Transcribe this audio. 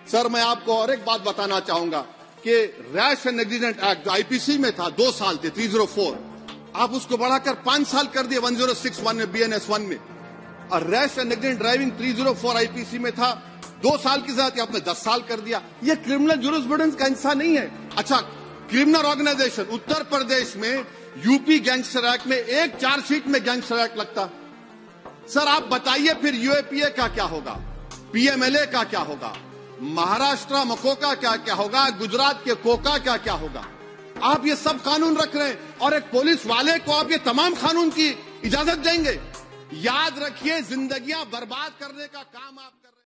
Sir मैं आपको और एक बात बताना चाहूंगा कि रैश एंड नेग्लिजेंट एक्ट जो आईपीसी में था 2 साल थे 304, आप उसको बढ़ाकर 5 साल कर दिए 1061 में BNS 1 में। और rash and negligent driving 304 IPC में था 2 साल की सजा थी, आपने 10 साल कर दिया। ये क्रिमिनल जुरिस्प्रूडेंस का हिस्सा नहीं है। अच्छा, क्रिमिनल ऑर्गेनाइजेशन उत्तर प्रदेश में यूपी गैंगस्टर एक्ट में एक चार्जशीट में गैंगस्टर एक्ट लगता। सर आप बताइए फिर यूएपीए का क्या होगा, पीएमएलए का क्या होगा, महाराष्ट्र मकोका क्या क्या होगा, गुजरात के कोका क्या क्या होगा। आप ये सब कानून रख रहे हैं और एक पुलिस वाले को आप ये तमाम कानून की इजाजत देंगे। याद रखिए, जिंदगियां बर्बाद करने का काम आप